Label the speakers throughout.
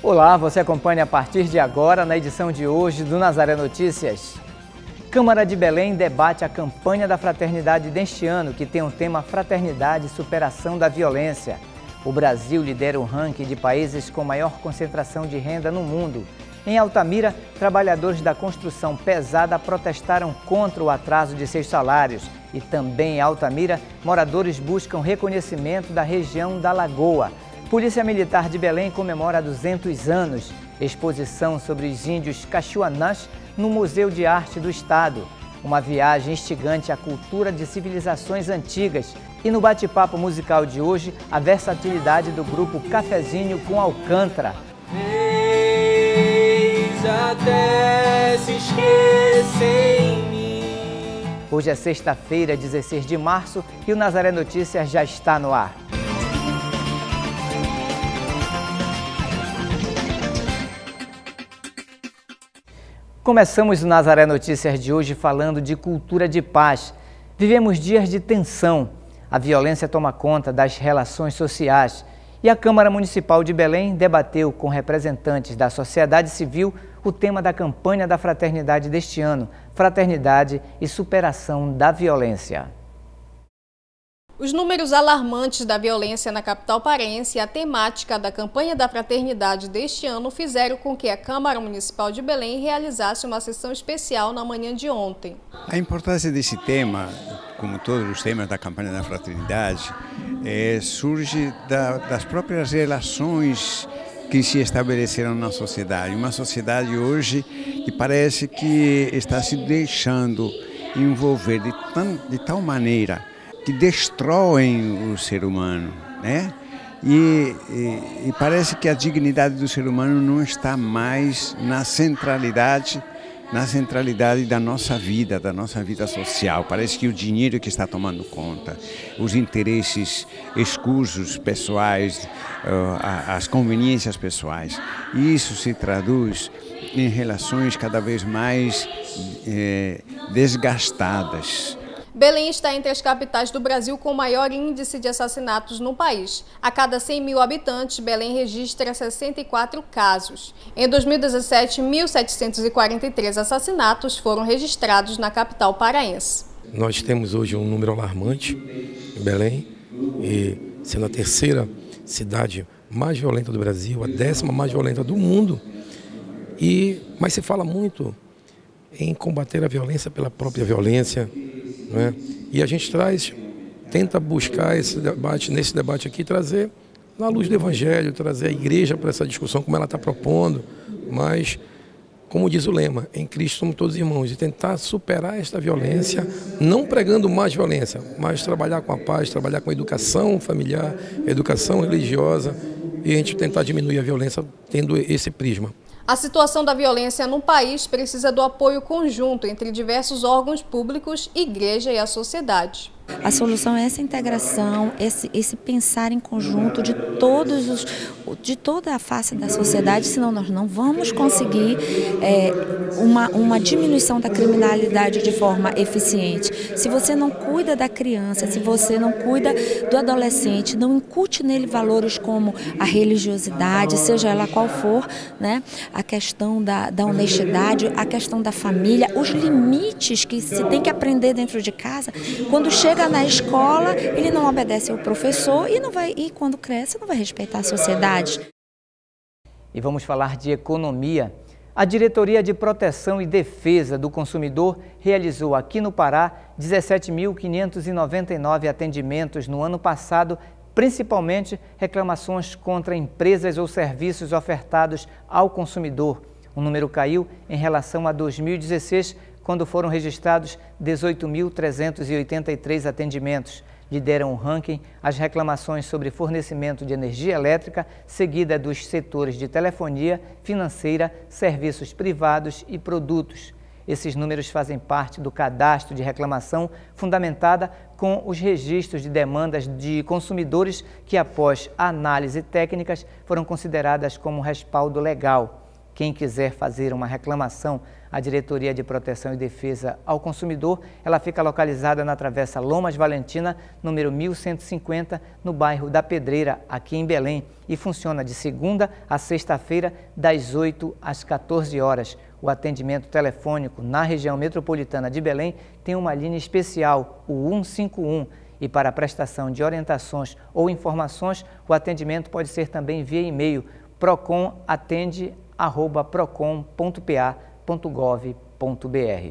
Speaker 1: Olá, você acompanha a partir de agora na edição de hoje do Nazaré Notícias. Câmara de Belém debate a campanha da fraternidade deste ano, que tem o tema Fraternidade e Superação da Violência. O Brasil lidera o ranking de países com maior concentração de renda no mundo. Em Altamira, trabalhadores da construção pesada protestaram contra o atraso de seus salários. E também em Altamira, moradores buscam reconhecimento da região da Lagoa. Polícia Militar de Belém comemora 200 anos. Exposição sobre os índios caxuanãs no Museu de Arte do Estado. Uma viagem instigante à cultura de civilizações antigas. E no bate-papo musical de hoje, a versatilidade do grupo Cafezinho com Alcântara.
Speaker 2: Eis até se esquecer em mim.
Speaker 1: Hoje é sexta-feira, 16 de março, e o Nazaré Notícias já está no ar. Começamos o Nazaré Notícias de hoje falando de cultura de paz. Vivemos dias de tensão. A violência toma conta das relações sociais. E a Câmara Municipal de Belém debateu com representantes da sociedade civil o tema da campanha da fraternidade deste ano, Fraternidade e Superação da Violência.
Speaker 3: Os números alarmantes da violência na capital paraense e a temática da campanha da fraternidade deste ano fizeram com que a Câmara Municipal de Belém realizasse uma sessão especial na manhã de ontem.
Speaker 4: A importância desse tema, como todos os temas da campanha da fraternidade, surge das próprias relações que se estabeleceram na sociedade. Uma sociedade hoje que parece que está se deixando envolver de tal maneira que destroem o ser humano, né? E parece que a dignidade do ser humano não está mais na centralidade da nossa vida social. Parece que o dinheiro que está tomando conta, os interesses escusos pessoais, as conveniências pessoais. E isso se traduz em relações cada vez mais desgastadas.
Speaker 3: Belém está entre as capitais do Brasil com o maior índice de assassinatos no país. A cada 100 mil habitantes, Belém registra 64 casos. Em 2017, 1.743 assassinatos foram registrados na capital paraense.
Speaker 5: Nós temos hoje um número alarmante em Belém, e sendo a terceira cidade mais violenta do Brasil, a 10ª mais violenta do mundo. Mas se fala muito em combater a violência pela própria violência. Né? E a gente tenta buscar nesse debate aqui, trazer na luz do Evangelho, trazer a igreja para essa discussão como ela está propondo, mas, como diz o lema, em Cristo somos todos irmãos, e tentar superar esta violência, não pregando mais violência, mas trabalhar com a paz, trabalhar com a educação familiar, a educação religiosa, e a gente tentar diminuir a violência tendo esse prisma.
Speaker 3: A situação da violência no país precisa do apoio conjunto entre diversos órgãos públicos, igreja e a sociedade.
Speaker 6: A solução é essa integração, esse pensar em conjunto de toda a face da sociedade, senão nós não vamos conseguir uma diminuição da criminalidade de forma eficiente. Se você não cuida da criança, se você não cuida do adolescente, não incute nele valores como a religiosidade, seja ela qual for, né? A questão da honestidade, a questão da família, os limites que se tem que aprender dentro de casa, quando chega na escola, ele não obedece ao professor e quando cresce não vai respeitar a sociedade.
Speaker 1: E vamos falar de economia. A Diretoria de Proteção e Defesa do Consumidor realizou aqui no Pará 17.599 atendimentos no ano passado, principalmente reclamações contra empresas ou serviços ofertados ao consumidor. O número caiu em relação a 2016, quando foram registrados 18.383 atendimentos. Lideram o ranking as reclamações sobre fornecimento de energia elétrica, seguida dos setores de telefonia, financeira, serviços privados e produtos. Esses números fazem parte do cadastro de reclamação fundamentada com os registros de demandas de consumidores que, após análise técnicas, foram consideradas como respaldo legal. Quem quiser fazer uma reclamação à Diretoria de Proteção e Defesa ao Consumidor, ela fica localizada na Travessa Lomas Valentina, número 1150, no bairro da Pedreira, aqui em Belém, e funciona de segunda a sexta-feira, das 8 às 14 horas. O atendimento telefônico na região metropolitana de Belém tem uma linha especial, o 151, e para a prestação de orientações ou informações, o atendimento pode ser também via e-mail, proconatende@procon.pa.gov.br.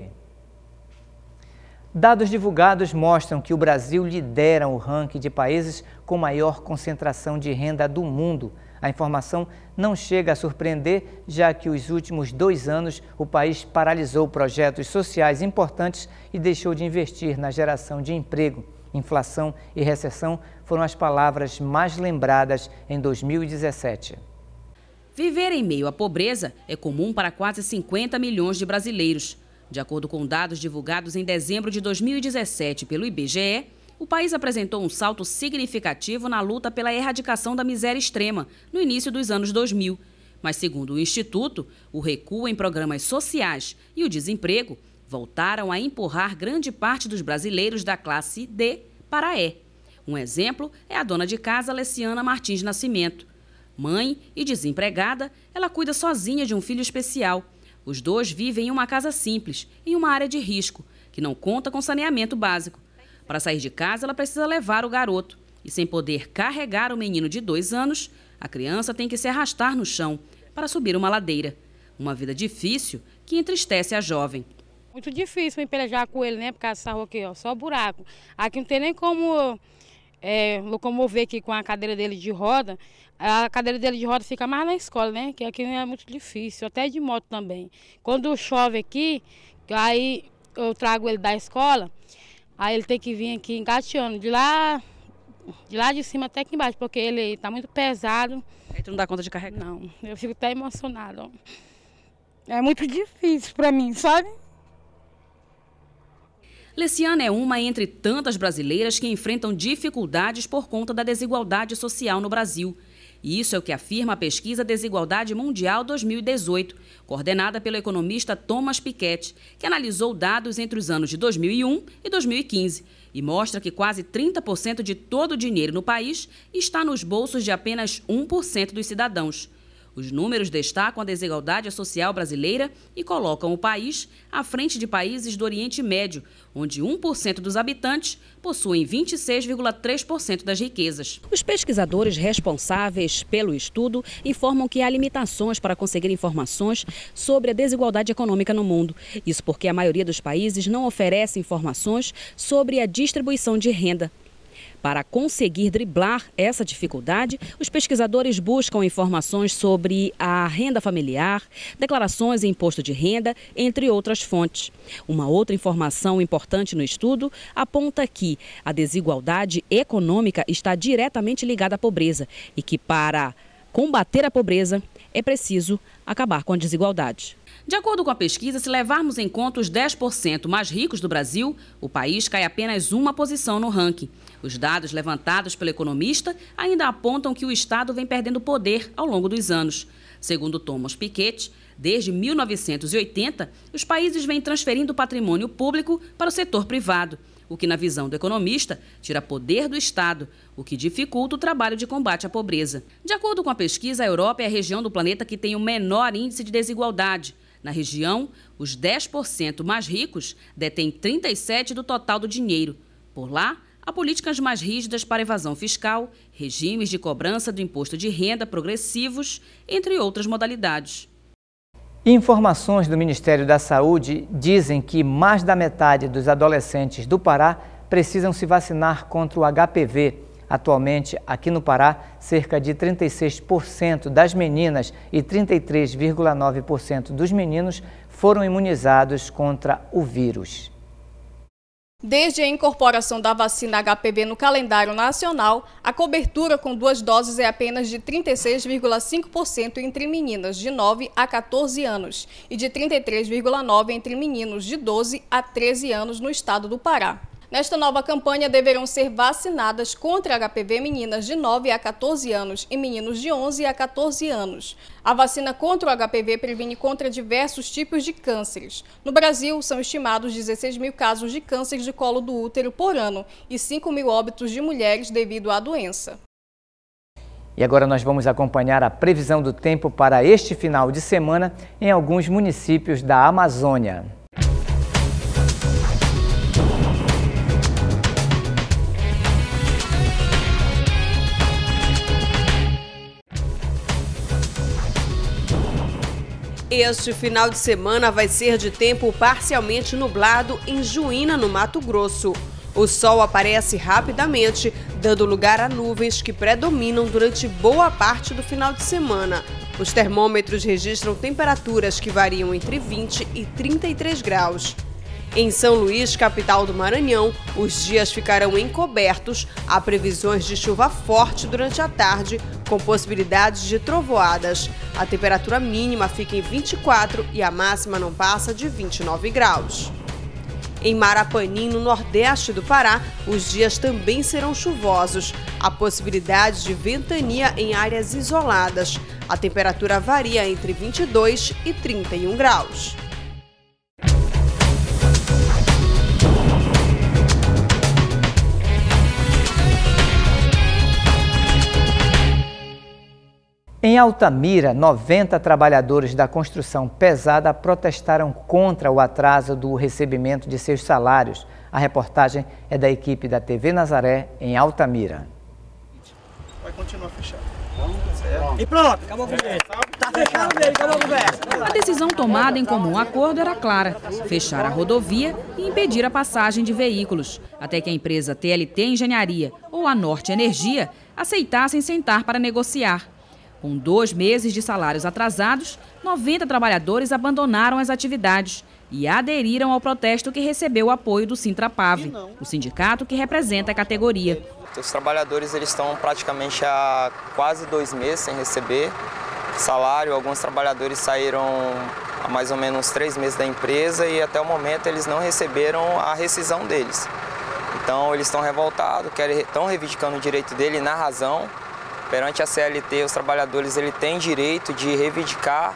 Speaker 1: Dados divulgados mostram que o Brasil lidera o ranking de países com maior concentração de renda do mundo. A informação não chega a surpreender, já que os últimos 2 anos o país paralisou projetos sociais importantes e deixou de investir na geração de emprego. Inflação e recessão foram as palavras mais lembradas em 2017.
Speaker 7: Viver em meio à pobreza é comum para quase 50 milhões de brasileiros. De acordo com dados divulgados em dezembro de 2017 pelo IBGE, o país apresentou um salto significativo na luta pela erradicação da miséria extrema no início dos anos 2000. Mas, segundo o Instituto, o recuo em programas sociais e o desemprego voltaram a empurrar grande parte dos brasileiros da classe D para E. Um exemplo é a dona de casa Leciana Martins Nascimento. Mãe e desempregada, ela cuida sozinha de um filho especial. Os dois vivem em uma casa simples, em uma área de risco, que não conta com saneamento básico. Para sair de casa, ela precisa levar o garoto. E sem poder carregar o menino de 2 anos, a criança tem que se arrastar no chão para subir uma ladeira. Uma vida difícil que entristece a jovem.
Speaker 8: Muito difícil me pelejar com ele, né? Por causa dessa rua aqui, ó, só buraco. Aqui não tem nem como locomover aqui com a cadeira dele de roda. A cadeira dele de roda fica mais na escola, né? Que aqui é muito difícil, até de moto também. Quando chove aqui, aí eu trago ele da escola, aí ele tem que vir aqui engateando, de lá de cima até aqui embaixo, porque ele tá muito pesado.
Speaker 7: Aí tu não dá conta de carregar?
Speaker 8: Não, eu fico até emocionada, ó. É muito difícil para mim, sabe?
Speaker 7: Leciana é uma entre tantas brasileiras que enfrentam dificuldades por conta da desigualdade social no Brasil. E isso é o que afirma a pesquisa Desigualdade Mundial 2018, coordenada pelo economista Thomas Piketty, que analisou dados entre os anos de 2001 e 2015 e mostra que quase 30% de todo o dinheiro no país está nos bolsos de apenas 1% dos cidadãos. Os números destacam a desigualdade social brasileira e colocam o país à frente de países do Oriente Médio, onde 1% dos habitantes possuem 26,3% das riquezas. Os pesquisadores responsáveis pelo estudo informam que há limitações para conseguir informações sobre a desigualdade econômica no mundo. Isso porque a maioria dos países não oferece informações sobre a distribuição de renda. Para conseguir driblar essa dificuldade, os pesquisadores buscam informações sobre a renda familiar, declarações e imposto de renda, entre outras fontes. Uma outra informação importante no estudo aponta que a desigualdade econômica está diretamente ligada à pobreza e que, para combater a pobreza, é preciso acabar com a desigualdade. De acordo com a pesquisa, se levarmos em conta os 10% mais ricos do Brasil, o país cai apenas uma posição no ranking. Os dados levantados pelo economista ainda apontam que o Estado vem perdendo poder ao longo dos anos. Segundo Thomas Piketty, desde 1980, os países vêm transferindo patrimônio público para o setor privado, o que, na visão do economista, tira poder do Estado, o que dificulta o trabalho de combate à pobreza. De acordo com a pesquisa, a Europa é a região do planeta que tem o menor índice de desigualdade. Na região, os 10% mais ricos detêm 37% do total do dinheiro. Por lá, há políticas mais rígidas para evasão fiscal, regimes de cobrança do imposto de renda progressivos, entre outras modalidades.
Speaker 1: Informações do Ministério da Saúde dizem que mais da metade dos adolescentes do Pará precisam se vacinar contra o HPV. Atualmente, aqui no Pará, cerca de 36% das meninas e 33,9% dos meninos foram imunizados contra o vírus.
Speaker 3: Desde a incorporação da vacina HPV no calendário nacional, a cobertura com 2 doses é apenas de 36,5% entre meninas de 9 a 14 anos e de 33,9% entre meninos de 12 a 13 anos no estado do Pará. Nesta nova campanha, deverão ser vacinadas contra HPV meninas de 9 a 14 anos e meninos de 11 a 14 anos. A vacina contra o HPV previne contra diversos tipos de cânceres. No Brasil, são estimados 16 mil casos de câncer de colo do útero por ano e 5 mil óbitos de mulheres devido à doença.
Speaker 1: E agora nós vamos acompanhar a previsão do tempo para este final de semana em alguns municípios da Amazônia.
Speaker 9: Este final de semana vai ser de tempo parcialmente nublado em Juína, no Mato Grosso. O sol aparece rapidamente, dando lugar a nuvens que predominam durante boa parte do final de semana. Os termômetros registram temperaturas que variam entre 20 e 33 graus. Em São Luís, capital do Maranhão, os dias ficarão encobertos. Há previsões de chuva forte durante a tarde, com possibilidades de trovoadas. A temperatura mínima fica em 24 e a máxima não passa de 29 graus. Em Marapanim, no nordeste do Pará, os dias também serão chuvosos. Há possibilidade de ventania em áreas isoladas. A temperatura varia entre 22 e 31 graus.
Speaker 1: Em Altamira, 90 trabalhadores da construção pesada protestaram contra o atraso do recebimento de seus salários. A reportagem é da equipe da TV Nazaré, em Altamira.
Speaker 10: Vai continuar fechado. E pronto, acabou a conversa. Tá fechado mesmo, acabou a conversa.
Speaker 7: A decisão tomada em comum acordo era clara: fechar a rodovia e impedir a passagem de veículos, até que a empresa TLT Engenharia ou a Norte Energia aceitassem sentar para negociar. Com 2 meses de salários atrasados, 90 trabalhadores abandonaram as atividades e aderiram ao protesto, que recebeu o apoio do Sintrapave, o sindicato que representa a categoria.
Speaker 11: Os trabalhadores eles estão praticamente há quase 2 meses sem receber salário. Alguns trabalhadores saíram há mais ou menos 3 meses da empresa e até o momento eles não receberam a rescisão deles. Então eles estão revoltados, estão reivindicando o direito dele na razão. Perante a CLT, os trabalhadores têm direito de reivindicar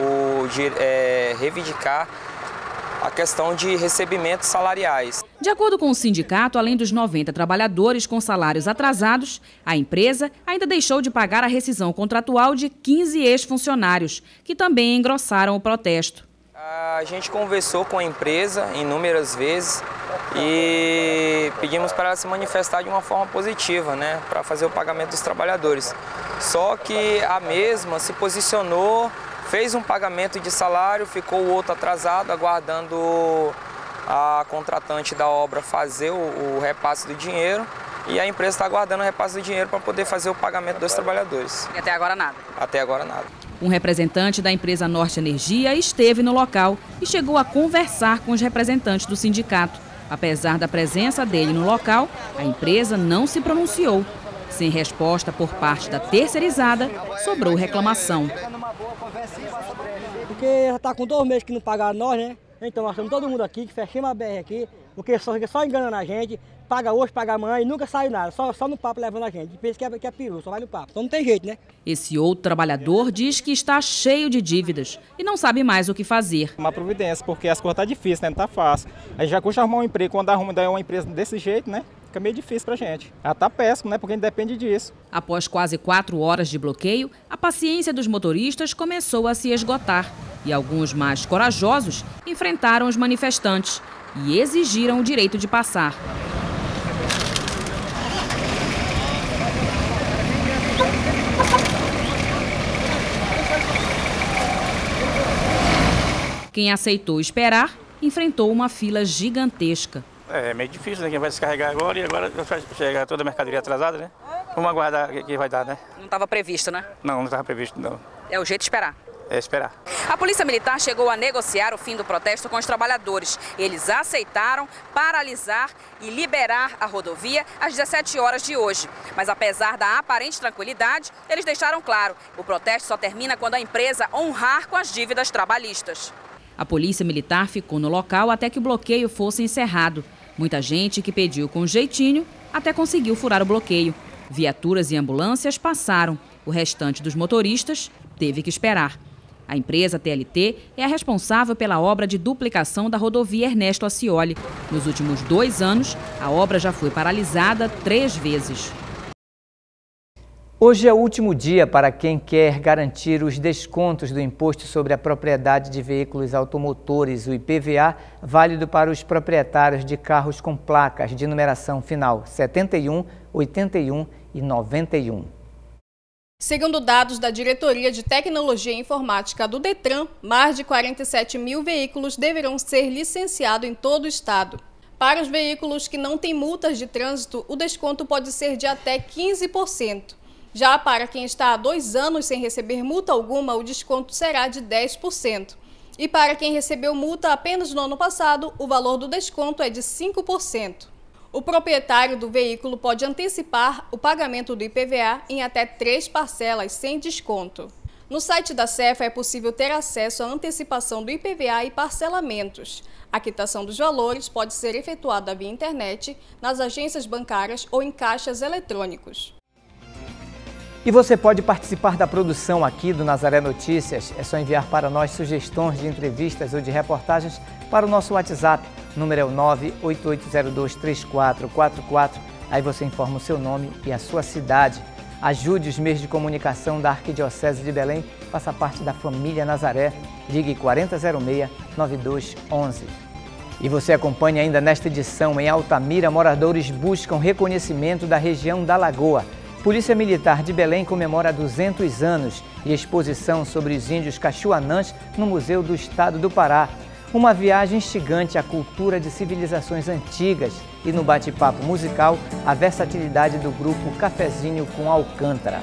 Speaker 11: a questão de recebimentos salariais.
Speaker 7: De acordo com o sindicato, além dos 90 trabalhadores com salários atrasados, a empresa ainda deixou de pagar a rescisão contratual de 15 ex-funcionários, que também engrossaram o protesto.
Speaker 11: A gente conversou com a empresa inúmeras vezes e pedimos para ela se manifestar de uma forma positiva, né, para fazer o pagamento dos trabalhadores. Só que a mesma se posicionou, fez um pagamento de salário, ficou o outro atrasado, aguardando a contratante da obra fazer o repasse do dinheiro, e a empresa está aguardando o repasse do dinheiro para poder fazer o pagamento dos trabalhadores.
Speaker 7: E até agora nada?
Speaker 11: Até agora nada.
Speaker 7: Um representante da empresa Norte Energia esteve no local e chegou a conversar com os representantes do sindicato. Apesar da presença dele no local, a empresa não se pronunciou. Sem resposta por parte da terceirizada, sobrou reclamação.
Speaker 10: Porque já está com 2 meses que não pagaram nós, né? Então nós estamos todo mundo aqui, que fechamos a BR aqui, porque só enganando a gente, paga hoje, paga amanhã e nunca sai nada, só no papo levando a gente. Pensa que é peru, só vai no papo. Então não tem jeito, né?
Speaker 7: Esse outro trabalhador diz que está cheio de dívidas e não sabe mais o que fazer.
Speaker 12: Uma providência, porque as coisas estão difíceis, né? Não está fácil. A gente já custa arrumar um emprego, quando arruma uma empresa desse jeito, né? Fica meio difícil pra gente. Ela tá péssimo, né? Porque a gente depende disso.
Speaker 7: Após quase 4 horas de bloqueio, a paciência dos motoristas começou a se esgotar. E alguns mais corajosos enfrentaram os manifestantes e exigiram o direito de passar. Quem aceitou esperar enfrentou uma fila gigantesca.
Speaker 13: É meio difícil, né? Quem vai descarregar agora e agora vai chegar toda a mercadoria atrasada, né? Vamos aguardar o que vai dar, né?
Speaker 7: Não estava previsto, né?
Speaker 13: Não estava previsto, não.
Speaker 7: É o jeito de esperar.
Speaker 13: É esperar.
Speaker 7: A Polícia Militar chegou a negociar o fim do protesto com os trabalhadores. Eles aceitaram paralisar e liberar a rodovia às 17 horas de hoje. Mas apesar da aparente tranquilidade, eles deixaram claro: o protesto só termina quando a empresa honrar com as dívidas trabalhistas. A Polícia Militar ficou no local até que o bloqueio fosse encerrado. Muita gente que pediu com jeitinho até conseguiu furar o bloqueio. Viaturas e ambulâncias passaram. O restante dos motoristas teve que esperar. A empresa TLT é a responsável pela obra de duplicação da rodovia Ernesto Ascioli. Nos últimos 2 anos, a obra já foi paralisada 3 vezes.
Speaker 1: Hoje é o último dia para quem quer garantir os descontos do Imposto sobre a Propriedade de Veículos Automotores, o IPVA, válido para os proprietários de carros com placas de numeração final 71, 81 e 91.
Speaker 3: Segundo dados da Diretoria de Tecnologia e Informática do Detran, mais de 47 mil veículos deverão ser licenciados em todo o estado. Para os veículos que não têm multas de trânsito, o desconto pode ser de até 15%. Já para quem está há 2 anos sem receber multa alguma, o desconto será de 10%. E para quem recebeu multa apenas no ano passado, o valor do desconto é de 5%. O proprietário do veículo pode antecipar o pagamento do IPVA em até 3 parcelas sem desconto. No site da Cefa é possível ter acesso à antecipação do IPVA e parcelamentos. A quitação dos valores pode ser efetuada via internet, nas agências bancárias ou em caixas eletrônicos.
Speaker 1: E você pode participar da produção aqui do Nazaré Notícias. É só enviar para nós sugestões de entrevistas ou de reportagens para o nosso WhatsApp. O número é o 988023444. Aí você informa o seu nome e a sua cidade. Ajude os meios de comunicação da Arquidiocese de Belém. Faça parte da família Nazaré. Ligue 4006-9211. E você acompanha ainda nesta edição. Em Altamira, moradores buscam reconhecimento da região da Lagoa. Polícia Militar de Belém comemora 200 anos e exposição sobre os índios cachuanãs no Museu do Estado do Pará. Uma viagem instigante à cultura de civilizações antigas e no bate-papo musical, a versatilidade do grupo Cafezinho com Alcântara.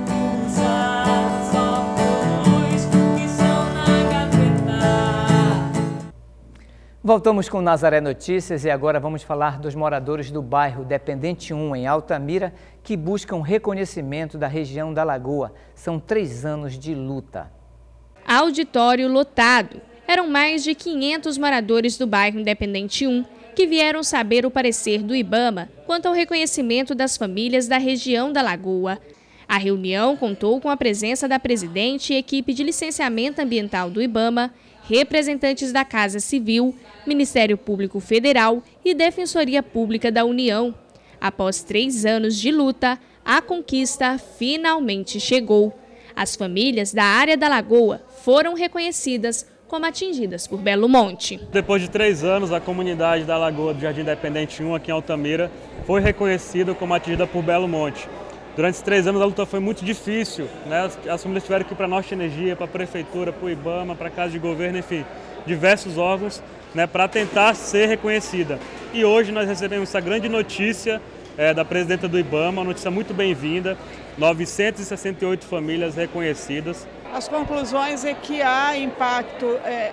Speaker 1: Voltamos com Nazaré Notícias e agora vamos falar dos moradores do bairro Dependente 1, em Altamira, que buscam reconhecimento da região da Lagoa. São 3 anos de luta.
Speaker 14: Auditório lotado. Eram mais de 500 moradores do bairro Independente 1 que vieram saber o parecer do IBAMA quanto ao reconhecimento das famílias da região da Lagoa. A reunião contou com a presença da presidente e equipe de licenciamento ambiental do IBAMA, representantes da Casa Civil, Ministério Público Federal e Defensoria Pública da União. Após 3 anos de luta, a conquista finalmente chegou. As famílias da área da Lagoa foram reconhecidas como atingidas por Belo Monte.
Speaker 15: Depois de 3 anos, a comunidade da Lagoa do Jardim Independente 1, aqui em Altamira, foi reconhecida como atingida por Belo Monte. Durante esses 3 anos a luta foi muito difícil, né? As famílias tiveram que ir para a Norte Energia, para a Prefeitura, para o IBAMA, para a Casa de Governo, enfim, diversos órgãos, né, para tentar ser reconhecida. E hoje nós recebemos essa grande notícia da presidenta do IBAMA, uma notícia muito bem-vinda, 968 famílias reconhecidas.
Speaker 16: As conclusões é que há impacto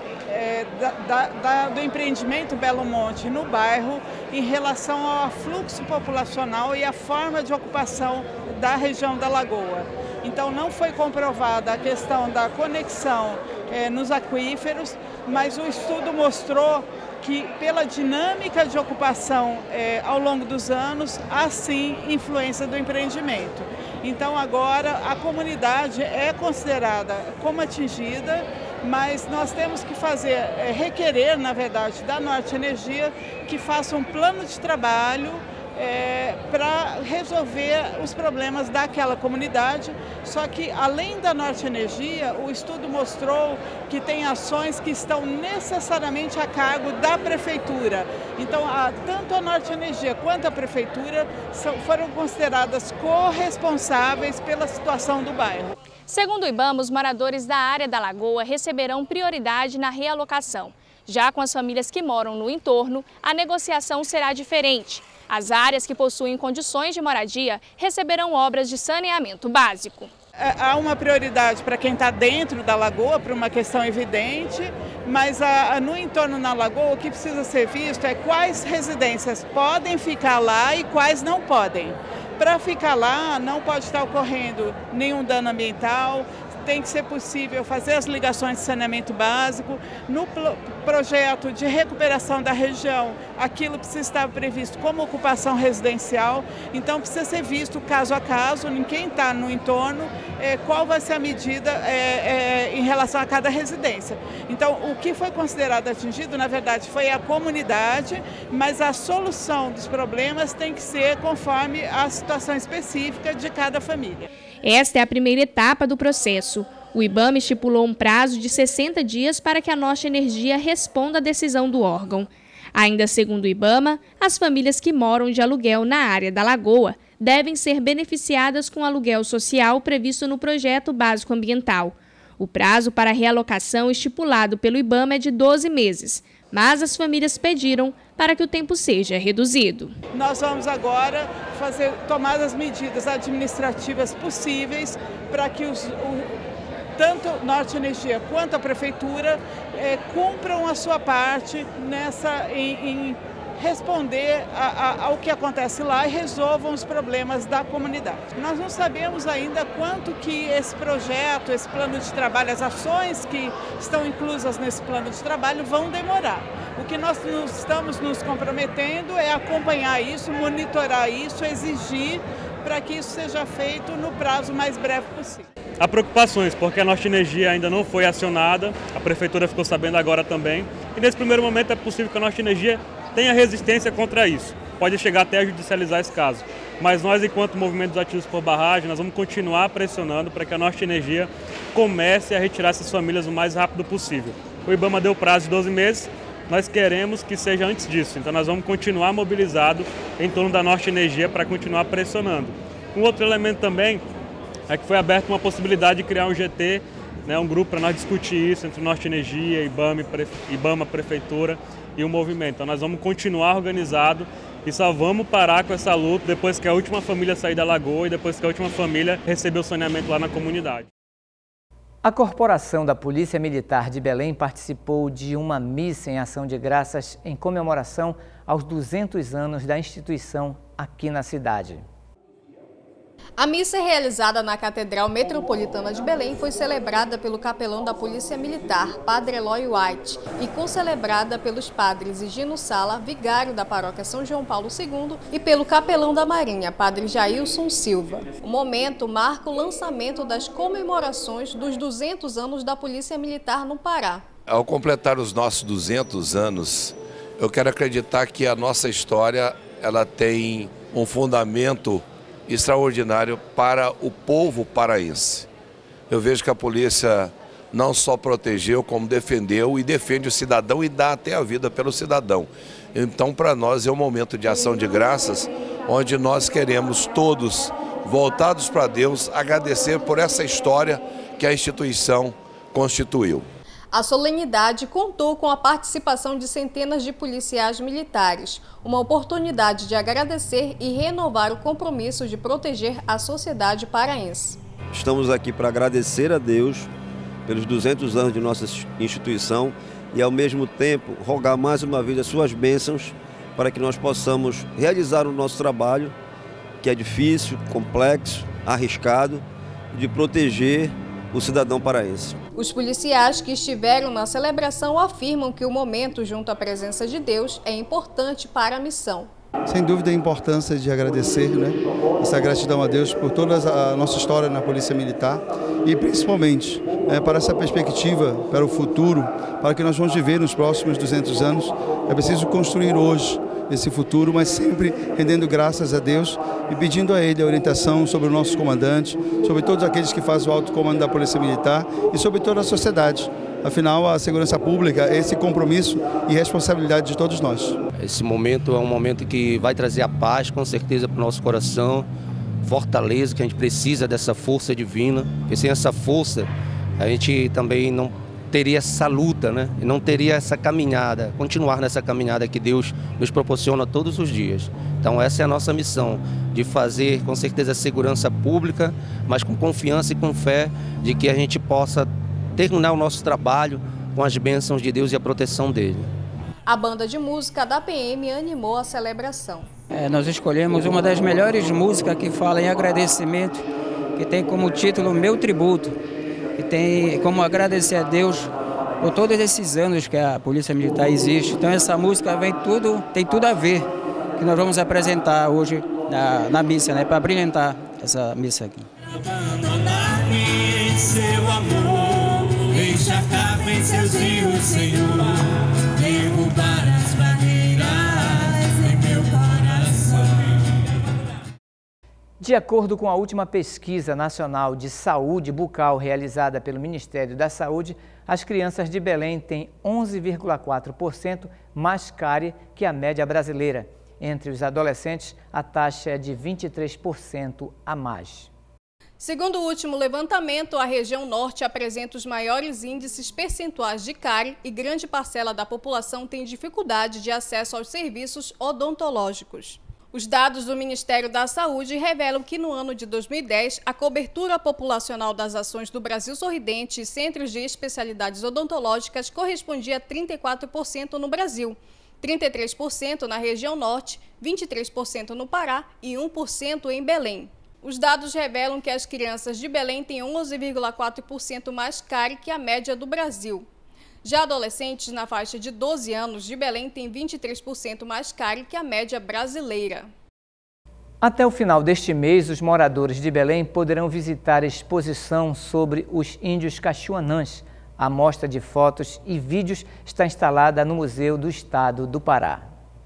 Speaker 16: do empreendimento Belo Monte no bairro em relação ao fluxo populacional e à forma de ocupação da região da Lagoa. Então não foi comprovada a questão da conexão nos aquíferos, mas o estudo mostrou que pela dinâmica de ocupação ao longo dos anos, há sim influência do empreendimento. Então agora a comunidade é considerada como atingida, mas nós temos que requerer, na verdade, da Norte Energia que faça um plano de trabalho para resolver os problemas daquela comunidade. Só que, além da Norte Energia, o estudo mostrou que tem ações que estão necessariamente a cargo da Prefeitura. Então, tanto a Norte Energia quanto a Prefeitura foram consideradas corresponsáveis pela situação do bairro.
Speaker 14: Segundo o IBAMA, os moradores da área da Lagoa receberão prioridade na realocação. Já com as famílias que moram no entorno, a negociação será diferente. As áreas que possuem condições de moradia receberão obras de saneamento básico.
Speaker 16: Há uma prioridade para quem está dentro da Lagoa, por uma questão evidente, mas no entorno da Lagoa o que precisa ser visto é quais residências podem ficar lá e quais não podem. Para ficar lá não pode estar ocorrendo nenhum dano ambiental, tem que ser possível fazer as ligações de saneamento básico. No projeto de recuperação da região, aquilo precisa estar previsto como ocupação residencial, então precisa ser visto caso a caso, em quem está no entorno, qual vai ser a medida em relação a cada residência. Então, o que foi considerado atingido, na verdade, foi a comunidade, mas a solução dos problemas tem que ser conforme a situação específica de cada família.
Speaker 14: Esta é a primeira etapa do processo. O IBAMA estipulou um prazo de 60 dias para que a Norte Energia responda à decisão do órgão. Ainda segundo o IBAMA, as famílias que moram de aluguel na área da Lagoa devem ser beneficiadas com aluguel social previsto no Projeto Básico Ambiental. O prazo para realocação estipulado pelo IBAMA é de 12 meses, mas as famílias pediram para que o tempo seja reduzido.
Speaker 16: Nós vamos agora tomar as medidas administrativas possíveis para que tanto Norte Energia quanto a Prefeitura cumpram a sua parte em responder ao que acontece lá e resolvam os problemas da comunidade. Nós não sabemos ainda quanto que esse projeto, esse plano de trabalho, as ações que estão inclusas nesse plano de trabalho vão demorar. O que nós estamos nos comprometendo é acompanhar isso, monitorar isso, exigir para que isso seja feito no prazo mais breve possível.
Speaker 15: Há preocupações, porque a Norte Energia ainda não foi acionada, a Prefeitura ficou sabendo agora também, e nesse primeiro momento é possível que a Norte Energia tenha resistência contra isso. Pode chegar até a judicializar esse caso. Mas nós, enquanto movimento dos ativos por barragem, nós vamos continuar pressionando para que a Norte Energia comece a retirar essas famílias o mais rápido possível. O IBAMA deu prazo de 12 meses, nós queremos que seja antes disso. Então nós vamos continuar mobilizados em torno da Norte Energia para continuar pressionando. Um outro elemento também é que foi aberta uma possibilidade de criar um GT, um grupo para nós discutir isso entre Norte Energia, IBAMA, Prefeitura e o movimento. Então nós vamos continuar organizado e só vamos parar com essa luta depois que a última família sair da Lagoa e depois que a última família receber o saneamento lá na comunidade.
Speaker 1: A Corporação da Polícia Militar de Belém participou de uma missa em ação de graças em comemoração aos 200 anos da instituição aqui na cidade.
Speaker 3: A missa realizada na Catedral Metropolitana de Belém foi celebrada pelo capelão da Polícia Militar, Padre Eloy White, e concelebrada pelos padres Higino Sala, vigário da Paróquia São João Paulo II, e pelo capelão da Marinha, Padre Jailson Silva. O momento marca o lançamento das comemorações dos 200 anos da Polícia Militar no Pará.
Speaker 17: Ao completar os nossos 200 anos, eu quero acreditar que a nossa história ela tem um fundamento extraordinário para o povo paraense. Eu vejo que a polícia não só protegeu, como defendeu e defende o cidadão e dá até a vida pelo cidadão. Então, para nós é um momento de ação de graças, onde nós queremos todos, voltados para Deus, agradecer por essa história que a instituição constituiu.
Speaker 3: A solenidade contou com a participação de centenas de policiais militares, uma oportunidade de agradecer e renovar o compromisso de proteger a sociedade paraense.
Speaker 18: Estamos aqui para agradecer a Deus pelos 200 anos de nossa instituição e, ao mesmo tempo, rogar mais uma vez as suas bênçãos para que nós possamos realizar o nosso trabalho, que é difícil, complexo, arriscado, de proteger o cidadão paraense.
Speaker 3: Os policiais que estiveram na celebração afirmam que o momento junto à presença de Deus é importante para a missão.
Speaker 19: Sem dúvida a importância de agradecer, essa gratidão a Deus por toda a nossa história na Polícia Militar e principalmente para essa perspectiva, para o futuro, para o que nós vamos viver nos próximos 200 anos. É preciso construir hoje esse futuro, mas sempre rendendo graças a Deus e pedindo a Ele a orientação sobre o nosso comandante, sobre todos aqueles que fazem o alto comando da Polícia Militar e sobre toda a sociedade. Afinal, a segurança pública é esse compromisso e responsabilidade de todos nós.
Speaker 20: Esse momento é um momento que vai trazer a paz, com certeza, para o nosso coração, fortaleza, que a gente precisa dessa força divina, porque sem essa força a gente também não teria essa luta, e não teria essa caminhada, continuar nessa caminhada que Deus nos proporciona todos os dias. Então essa é a nossa missão, de fazer com certeza a segurança pública, mas com confiança e com fé de que a gente possa terminar o nosso trabalho com as bênçãos de Deus e a proteção dele.
Speaker 3: A banda de música da PM animou a celebração.
Speaker 21: Nós escolhemos uma das melhores músicas que fala em agradecimento, que tem como título Meu Tributo. E tem como agradecer a Deus por todos esses anos que a Polícia Militar existe. Então essa música tem tudo a ver, que nós vamos apresentar hoje na missa, né, para brilhantar essa missa aqui.
Speaker 2: Abandonar-me em seu amor, encharcar em seus rios, Senhor, derrubar as barreiras em meu coração.
Speaker 1: De acordo com a última pesquisa nacional de saúde bucal realizada pelo Ministério da Saúde, as crianças de Belém têm 11,4% mais cárie que a média brasileira. Entre os adolescentes, a taxa é de 23% a mais.
Speaker 3: Segundo o último levantamento, a região norte apresenta os maiores índices percentuais de cárie e grande parcela da população tem dificuldade de acesso aos serviços odontológicos. Os dados do Ministério da Saúde revelam que no ano de 2010, a cobertura populacional das ações do Brasil Sorridente e centros de especialidades odontológicas correspondia a 34% no Brasil, 33% na região norte, 23% no Pará e 1% em Belém. Os dados revelam que as crianças de Belém têm 11,4% mais cárie que a média do Brasil. Já adolescentes na faixa de 12 anos de Belém têm 23% mais cárie que a média brasileira.
Speaker 1: Até o final deste mês, os moradores de Belém poderão visitar a exposição sobre os índios caxuanãs. A mostra de fotos e vídeos está instalada no Museu do Estado do Pará.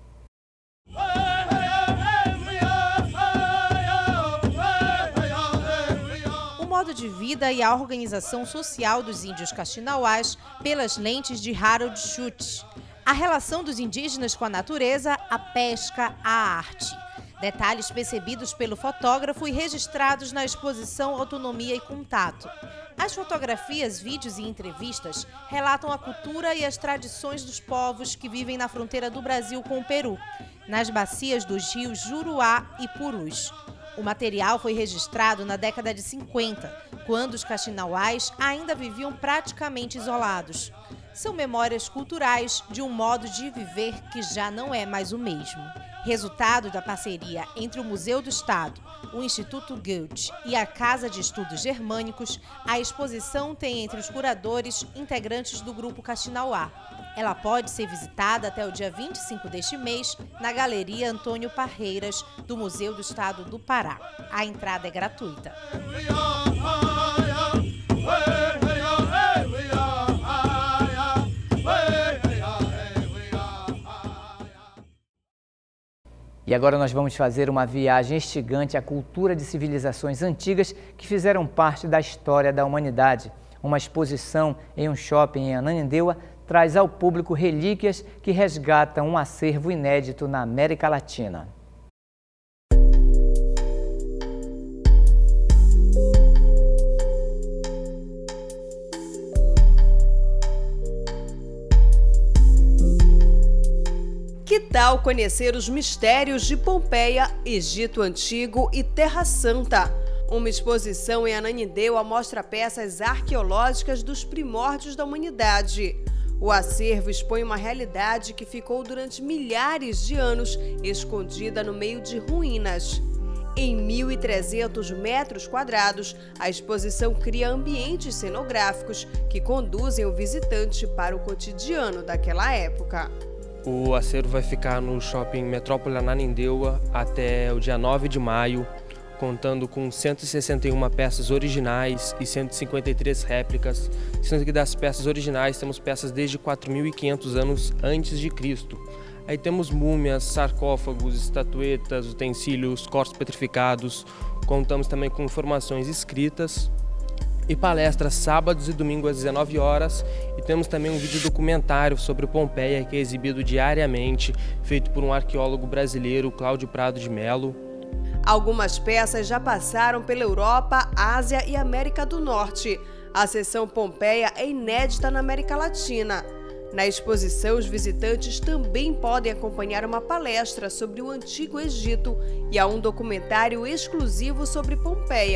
Speaker 22: De vida e a organização social dos índios caxinauás pelas lentes de Harold Schultz. A relação dos indígenas com a natureza, a pesca, a arte. Detalhes percebidos pelo fotógrafo e registrados na exposição Autonomia e Contato. As fotografias, vídeos e entrevistas relatam a cultura e as tradições dos povos que vivem na fronteira do Brasil com o Peru, nas bacias dos rios Juruá e Purus. O material foi registrado na década de 50, quando os caxinauás ainda viviam praticamente isolados. São memórias culturais de um modo de viver que já não é mais o mesmo. Resultado da parceria entre o Museu do Estado, o Instituto Goethe e a Casa de Estudos Germânicos, a exposição tem entre os curadores integrantes do Grupo Caxinauá. Ela pode ser visitada até o dia 25 deste mês na Galeria Antônio Parreiras, do Museu do Estado do Pará. A entrada é gratuita.
Speaker 1: E agora nós vamos fazer uma viagem instigante à cultura de civilizações antigas que fizeram parte da história da humanidade. Uma exposição em um shopping em Ananindeua traz ao público relíquias que resgatam um acervo inédito na América Latina.
Speaker 9: Que tal conhecer os mistérios de Pompeia, Egito Antigo e Terra Santa? Uma exposição em Ananindeua mostra peças arqueológicas dos primórdios da humanidade. O acervo expõe uma realidade que ficou durante milhares de anos escondida no meio de ruínas. Em 1.300 metros quadrados, a exposição cria ambientes cenográficos que conduzem o visitante para o cotidiano daquela época.
Speaker 23: O acervo vai ficar no Shopping Metrópole Ananindeua até o dia 9 de maio, contando com 161 peças originais e 153 réplicas, sendo que das peças originais temos peças desde 4.500 anos antes de Cristo. Aí temos múmias, sarcófagos, estatuetas, utensílios, corpos petrificados, contamos também com informações escritas e palestras sábados e domingos às 19 horas e temos também um vídeo documentário sobre Pompeia que é exibido diariamente, feito por um arqueólogo brasileiro, Cláudio Prado de Mello.
Speaker 9: Algumas peças já passaram pela Europa, Ásia e América do Norte. A seção Pompeia é inédita na América Latina. Na exposição, os visitantes também podem acompanhar uma palestra sobre o Antigo Egito e há um documentário exclusivo sobre Pompeia,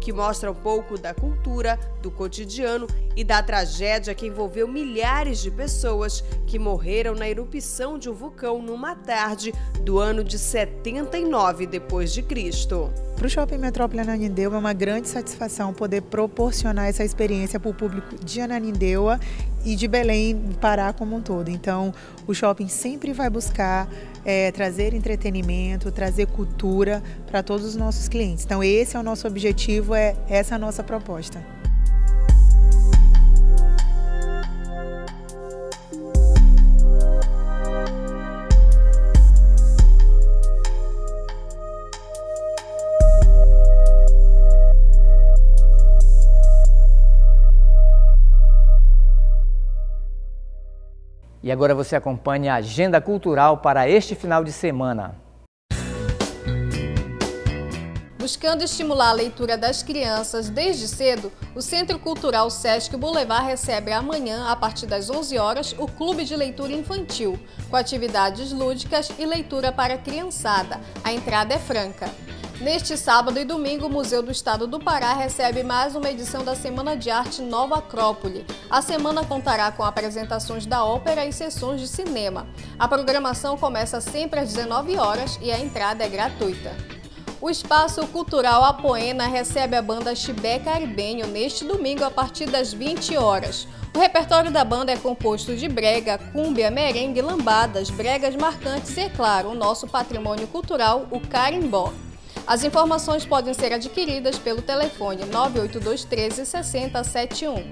Speaker 9: que mostra um pouco da cultura, do cotidiano e da tragédia que envolveu milhares de pessoas que morreram na erupção de um vulcão numa tarde do ano de 79 d.C.
Speaker 4: Para o Shopping Metrópole Ananindeua é uma grande satisfação poder proporcionar essa experiência para o público de Ananindeua e de Belém, Pará como um todo. Então, o shopping sempre vai buscar trazer entretenimento, trazer cultura para todos os nossos clientes. Então, esse é o nosso objetivo, essa é a nossa proposta.
Speaker 1: E agora você acompanha a agenda cultural para este final de semana.
Speaker 3: Buscando estimular a leitura das crianças desde cedo, o Centro Cultural Sesc Boulevard recebe amanhã, a partir das 11 horas, o Clube de Leitura Infantil, com atividades lúdicas e leitura para a criançada. A entrada é franca. Neste sábado e domingo, o Museu do Estado do Pará recebe mais uma edição da Semana de Arte Nova Acrópole. A semana contará com apresentações da ópera e sessões de cinema. A programação começa sempre às 19 horas e a entrada é gratuita. O Espaço Cultural Apoena recebe a banda Chibé Caribenho neste domingo a partir das 20 horas. O repertório da banda é composto de brega, cúmbia, merengue, lambadas, bregas marcantes e, é claro, o nosso patrimônio cultural, o carimbó. As informações podem ser adquiridas pelo telefone 982 13 6071.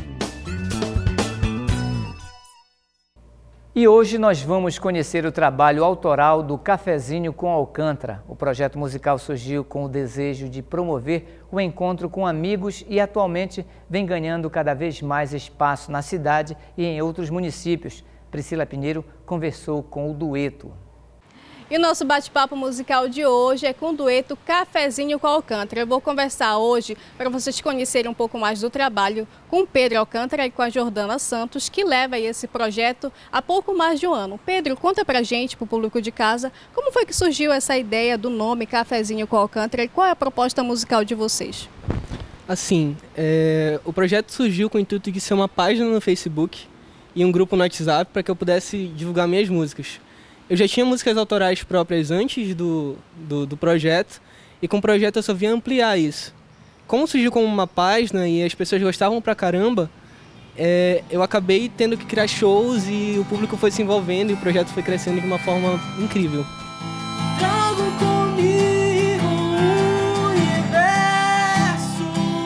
Speaker 1: E hoje nós vamos conhecer o trabalho autoral do Cafezinho com Alcântara. O projeto musical surgiu com o desejo de promover o encontro com amigos e atualmente vem ganhando cada vez mais espaço na cidade e em outros municípios. Priscila Pinheiro conversou com o dueto.
Speaker 3: E o nosso bate-papo musical de hoje é com o dueto Cafezinho com Alcântara. Eu vou conversar hoje para vocês conhecerem um pouco mais do trabalho com o Pedro Alcântara e com a Jordana Santos, que leva esse projeto há pouco mais de um ano. Pedro, conta pra gente, pro público de casa, como foi que surgiu essa ideia do nome Cafezinho com Alcântara e qual é a proposta musical de vocês?
Speaker 5: Assim, o projeto surgiu com o intuito de ser uma página no Facebook e um grupo no WhatsApp para que eu pudesse divulgar minhas músicas. Eu já tinha músicas autorais próprias antes do projeto e com o projeto eu só vim ampliar isso. Como surgiu como uma página e as pessoas gostavam pra caramba, eu acabei tendo que criar shows e o público foi se envolvendo e o projeto foi crescendo de uma forma incrível.
Speaker 2: Trago comigo o universo,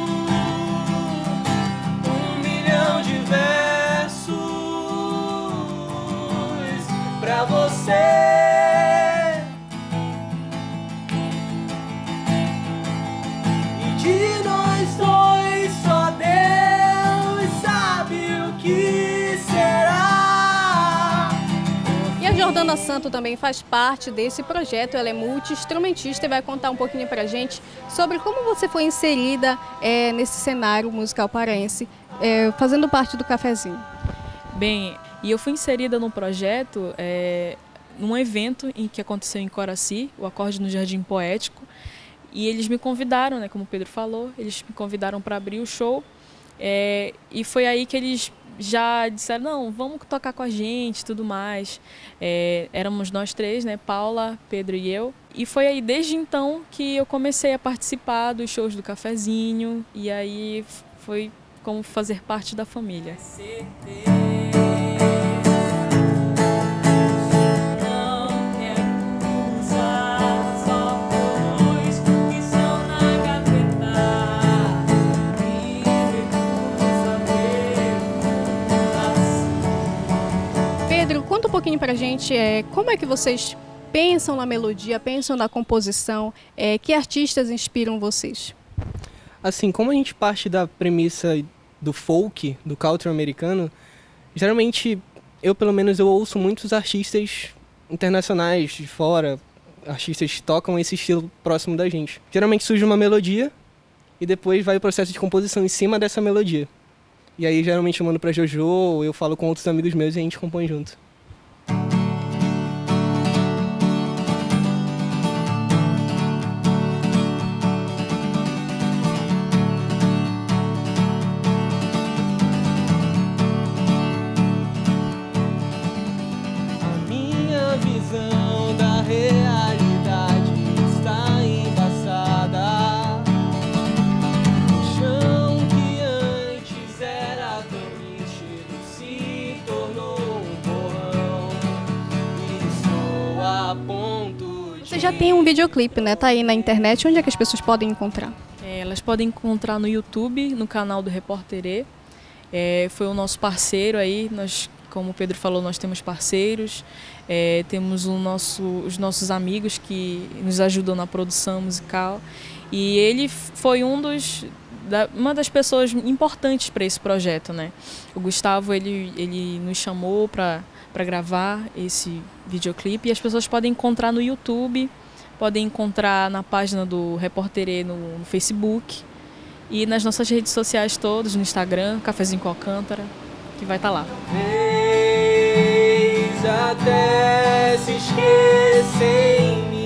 Speaker 2: 1 milhão de versos pra você. E de nós dois só Deus sabe o que será.
Speaker 3: E a Jordana Santos também faz parte desse projeto, ela é multi-instrumentista e vai contar um pouquinho pra gente sobre como você foi inserida nesse cenário musical paraense, fazendo parte do Cafezinho.
Speaker 6: Bem, e eu fui inserida no projeto num evento que aconteceu em Coraci, o Acorde no Jardim Poético, e eles me convidaram, né, como o Pedro falou, eles me convidaram para abrir o show, e foi aí que eles já disseram, não, vamos tocar com a gente, tudo mais. Éramos nós três, né, Paula, Pedro e eu, e foi aí desde então que eu comecei a participar dos shows do Cafezinho, e aí foi como fazer parte da família.
Speaker 3: Pedro, conta um pouquinho pra gente como é que vocês pensam na melodia, pensam na composição, que artistas inspiram vocês?
Speaker 5: Assim, como a gente parte da premissa do folk, do country americano, geralmente, pelo menos, eu ouço muitos artistas internacionais de fora, artistas que tocam esse estilo próximo da gente. Geralmente surge uma melodia e depois vai o processo de composição em cima dessa melodia. E aí, geralmente, eu mando pra Jojo, ou eu falo com outros amigos meus e a gente compõe junto.
Speaker 3: já tem um videoclipe, né? Tá aí na internet. Onde é que as pessoas podem encontrar?
Speaker 6: Elas podem encontrar no YouTube, no canal do Repórter E. Foi o nosso parceiro aí. Nós, como o Pedro falou, nós temos parceiros. Temos os nossos amigos que nos ajudam na produção musical. E ele foi uma das pessoas importantes para esse projeto, né? O Gustavo, ele nos chamou para gravar esse videoclipe e as pessoas podem encontrar no YouTube, podem encontrar na página do Repórter E no Facebook e nas nossas redes sociais todas, no Instagram, Cafezinho com Alcântara, que vai estar lá.
Speaker 2: Vez até se esquecer em mim.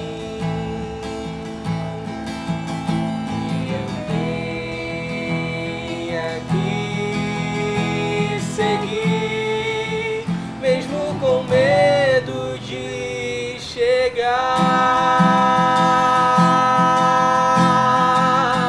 Speaker 2: Com medo de chegar.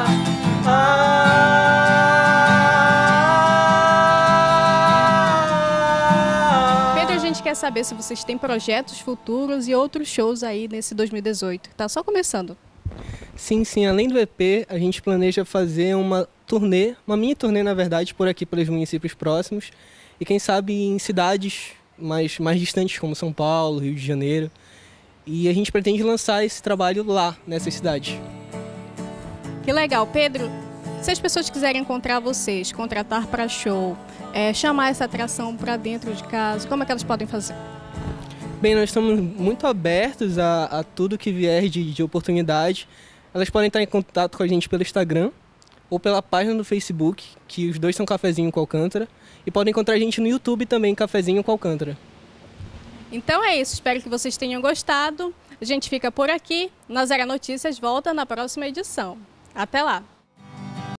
Speaker 3: Pedro, a gente quer saber se vocês têm projetos futuros e outros shows aí nesse 2018. Tá só começando.
Speaker 5: Sim, além do EP, a gente planeja fazer uma turnê, uma mini turnê, na verdade, por aqui, pelos municípios próximos. E quem sabe em cidades mais distantes, como São Paulo, Rio de Janeiro. E a gente pretende lançar esse trabalho lá, nessas cidades.
Speaker 3: Que legal. Pedro, se as pessoas quiserem encontrar vocês, contratar para show, chamar essa atração para dentro de casa, como é que elas podem fazer?
Speaker 5: Bem, nós estamos muito abertos a tudo que vier de oportunidade. Elas podem estar em contato com a gente pelo Instagram ou pela página do Facebook, que os dois são Cafezinho com Alcântara. E podem encontrar a gente no YouTube também, Cafezinho com Alcântara.
Speaker 3: Então é isso, espero que vocês tenham gostado. A gente fica por aqui. Nazaré Notícias volta na próxima edição. Até lá!